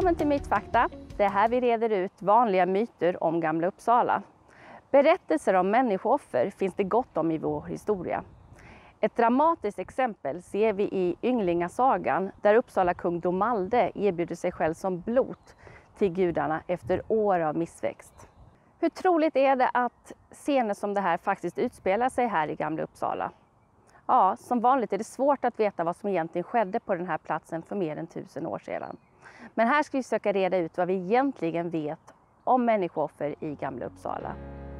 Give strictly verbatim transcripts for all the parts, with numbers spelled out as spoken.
Välkommen till Mytfakta. Det är här vi reder ut vanliga myter om Gamla Uppsala. Berättelser om människooffer finns det gott om i vår historia. Ett dramatiskt exempel ser vi i Ynglingasagan där Uppsala kung Domalde erbjuder sig själv som blot till gudarna efter år av missväxt. Hur troligt är det att scener som det här faktiskt utspelar sig här i Gamla Uppsala? Ja, som vanligt är det svårt att veta vad som egentligen skedde på den här platsen för mer än tusen år sedan. Men här ska vi försöka reda ut vad vi egentligen vet om människooffer i Gamla Uppsala.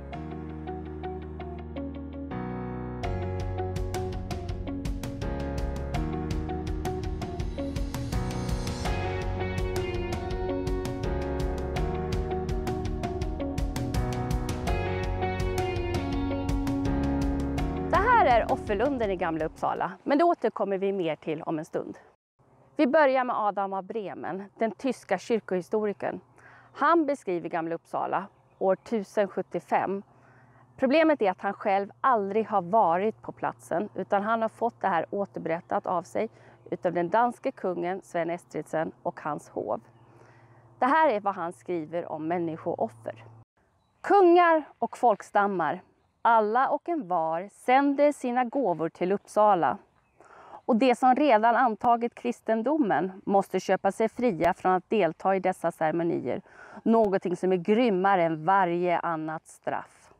Det här är offerlunden i Gamla Uppsala, men det återkommer vi mer till om en stund. Vi börjar med Adam av Bremen, den tyska kyrkohistorikern. Han beskriver Gamla Uppsala år tusen sjuttiofem. Problemet är att han själv aldrig har varit på platsen, utan han har fått det här återberättat av sig utav den danske kungen Sven Estridsen och hans hov. Det här är vad han skriver om människooffer. Kungar och folkstammar, alla och en var, sänder sina gåvor till Uppsala. Och de som redan antagit kristendomen måste köpa sig fria från att delta i dessa ceremonier. Någonting som är grymmare än varje annat straff.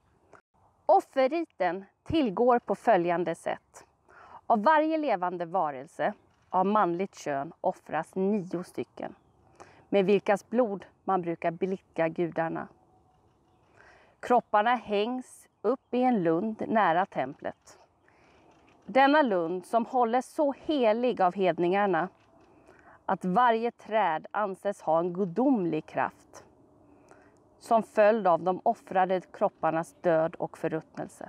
Offerriten tillgår på följande sätt. Av varje levande varelse av manligt kön offras nio stycken. Med vilkas blod man brukar blicka gudarna. Kropparna hängs upp i en lund nära templet. Denna lund som hålls så helig av hedningarna att varje träd anses ha en gudomlig kraft som följd av de offrade kropparnas död och förruttnelse.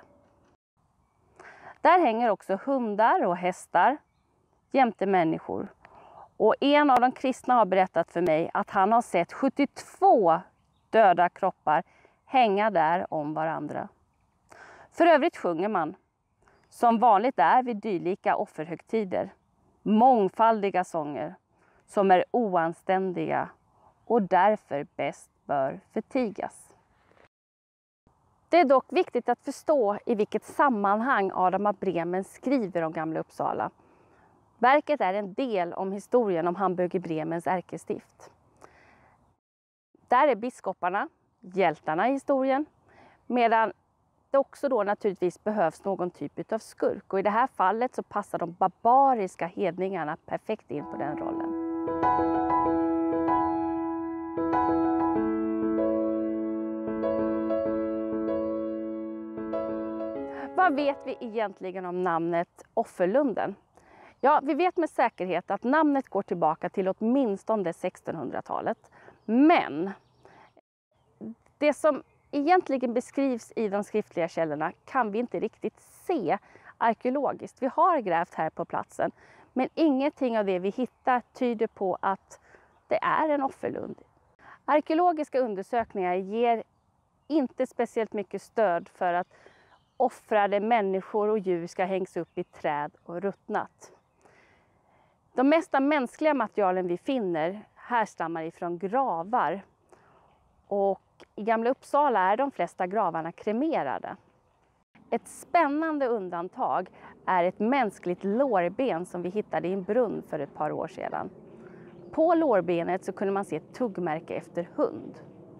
Där hänger också hundar och hästar jämte människor. Och en av de kristna har berättat för mig att han har sett sjuttiotvå döda kroppar hänga där om varandra. För övrigt sjunger man, som vanligt är vid dylika offerhögtider, mångfaldiga sånger som är oanständiga och därför bäst bör förtigas. Det är dock viktigt att förstå i vilket sammanhang Adam av Bremen skriver om Gamla Uppsala. Verket är en del om historien om Hamburg i Bremens ärkestift. Där är biskoparna hjältarna i historien, medan det också då naturligtvis behövs någon typ av skurk. Och i det här fallet så passar de barbariska hedningarna perfekt in på den rollen. Vad vet vi egentligen om namnet Offerlunden? Ja, vi vet med säkerhet att namnet går tillbaka till åtminstone sextonhundratalet. Men det som egentligen beskrivs i de skriftliga källorna kan vi inte riktigt se arkeologiskt. Vi har grävt här på platsen, men ingenting av det vi hittar tyder på att det är en offerlund. Arkeologiska undersökningar ger inte speciellt mycket stöd för att offrade människor och djur ska hängas upp i träd och ruttnat. De mesta mänskliga materialen vi finner härstammar ifrån gravar. Och i Gamla Uppsala är de flesta gravarna kremerade. Ett spännande undantag är ett mänskligt lårben som vi hittade i en brunn för ett par år sedan. På lårbenet så kunde man se ett tuggmärke efter hund.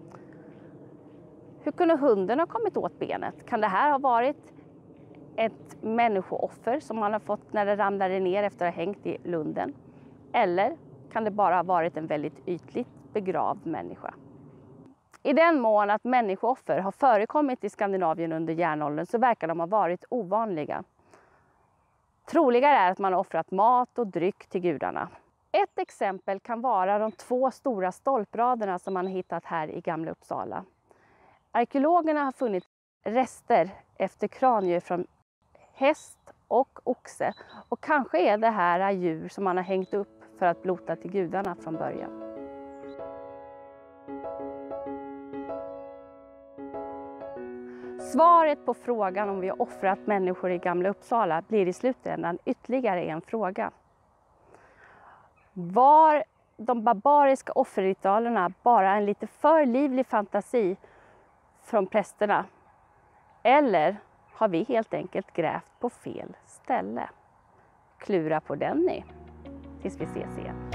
Hur kunde hunden ha kommit åt benet? Kan det här ha varit ett människooffer som man har fått när det ramlade ner efter att ha hängt i lunden? Eller kan det bara ha varit en väldigt ytligt begravd människa? I den mån att människooffer har förekommit i Skandinavien under järnåldern så verkar de ha varit ovanliga. Troligare är att man har offrat mat och dryck till gudarna. Ett exempel kan vara de två stora stolpraderna som man har hittat här i Gamla Uppsala. Arkeologerna har funnit rester efter kranier från häst och oxe. Och kanske är det här djur som man har hängt upp för att blota till gudarna från början. Svaret på frågan om vi har offrat människor i Gamla Uppsala blir i slutändan ytterligare en fråga. Var de barbariska offerritualerna bara en lite för livlig fantasi från prästerna? Eller har vi helt enkelt grävt på fel ställe? Klura på den ni, tills vi ses igen.